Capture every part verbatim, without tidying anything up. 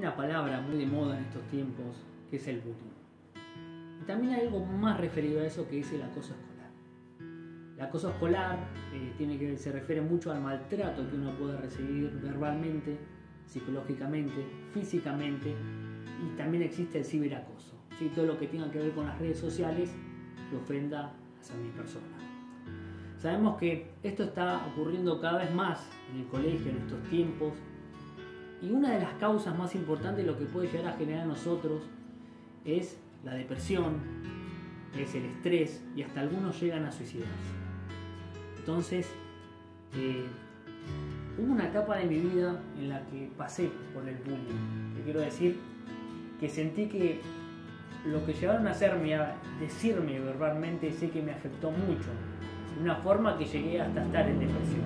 una palabra muy de moda en estos tiempos que es el bullying. Y también hay algo más referido a eso que es el acoso escolar. El acoso escolar eh, tiene que, se refiere mucho al maltrato que uno puede recibir verbalmente, psicológicamente, físicamente, y también existe el ciberacoso, ¿sí? Todo lo que tenga que ver con las redes sociales que ofenda hacia mi persona. Sabemos que esto está ocurriendo cada vez más en el colegio en estos tiempos, y una de las causas más importantes de lo que puede llegar a generar a nosotros es la depresión, es el estrés, y hasta algunos llegan a suicidarse. Entonces, eh, hubo una etapa de mi vida en la que pasé por el bullying. Te quiero decir que sentí que lo que llegaron a hacerme, a decirme verbalmente, sé que me afectó mucho, de una forma que llegué hasta estar en depresión.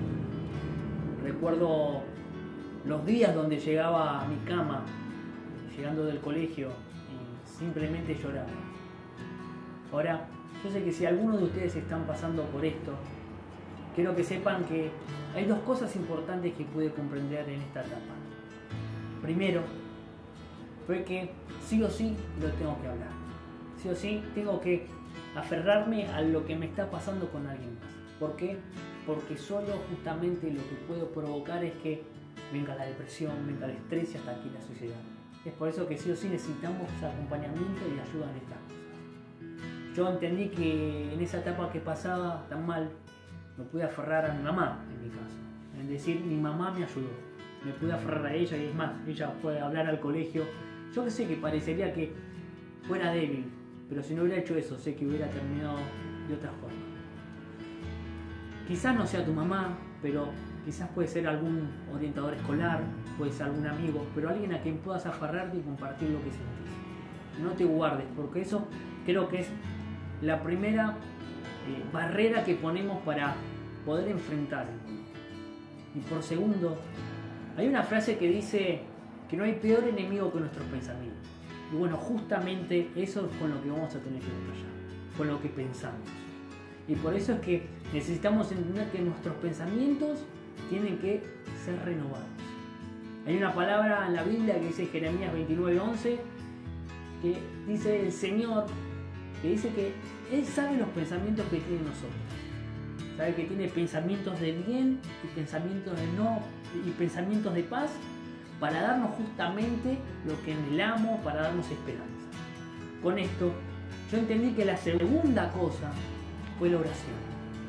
Recuerdo los días donde llegaba a mi cama, llegando del colegio, y simplemente lloraba. Ahora, yo sé que si alguno de ustedes están pasando por esto, quiero que sepan que hay dos cosas importantes que pude comprender en esta etapa. Primero, fue que sí o sí lo tengo que hablar. Sí o sí tengo que aferrarme a lo que me está pasando con alguien más. ¿Por qué? Porque solo justamente lo que puedo provocar es que venga la depresión, venga el estrés y hasta aquí la suicidio. Es por eso que sí o sí necesitamos acompañamiento y ayuda en estas cosas. Yo entendí que en esa etapa que pasaba tan mal, me pude aferrar a mi mamá, en mi caso. Es decir, mi mamá me ayudó. Me pude aferrar a ella, y es más, ella fue a hablar al colegio. Yo que sé que parecería que fuera débil, pero si no hubiera hecho eso, sé que hubiera terminado de otra forma. Quizás no sea tu mamá, pero quizás puede ser algún orientador escolar, puede ser algún amigo, pero alguien a quien puedas aferrarte y compartir lo que sentís. No te guardes, porque eso creo que es la primera eh, barrera que ponemos para poder enfrentar el mundo. Y por segundo, hay una frase que dice que no hay peor enemigo que nuestros pensamientos. Y bueno, justamente eso es con lo que vamos a tener que batallar, con lo que pensamos. Y por eso es que necesitamos entender que nuestros pensamientos tienen que ser renovados. Hay una palabra en la Biblia que dice Jeremías veintinueve once, que dice el Señor, que dice que Él sabe los pensamientos que tiene nosotros. Sabe que tiene pensamientos de bien y pensamientos de no, y pensamientos de paz, para darnos justamente lo que anhelamos, para darnos esperanza. Con esto, yo entendí que la segunda cosa fue la oración.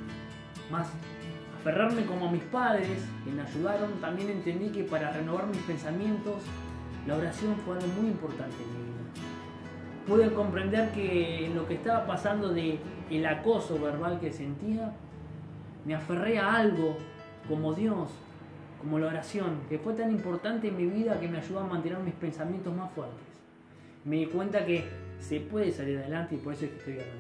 Más aferrarme como a mis padres, que me ayudaron, también entendí que para renovar mis pensamientos, la oración fue algo muy importante en mi vida. Pude comprender que en lo que estaba pasando de el acoso verbal que sentía, me aferré a algo como Dios, como la oración, que fue tan importante en mi vida que me ayudó a mantener mis pensamientos más fuertes. Me di cuenta que se puede salir adelante y por eso es que estoy hablando.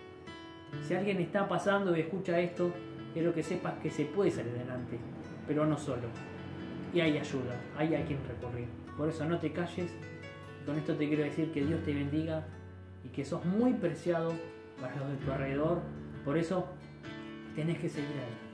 Si alguien está pasando y escucha esto, quiero que sepas que se puede salir adelante, pero no solo. Y hay ayuda, hay a quien recurrir. Por eso no te calles. Con esto te quiero decir que Dios te bendiga y que sos muy preciado para los de tu alrededor. Por eso tenés que seguir adelante.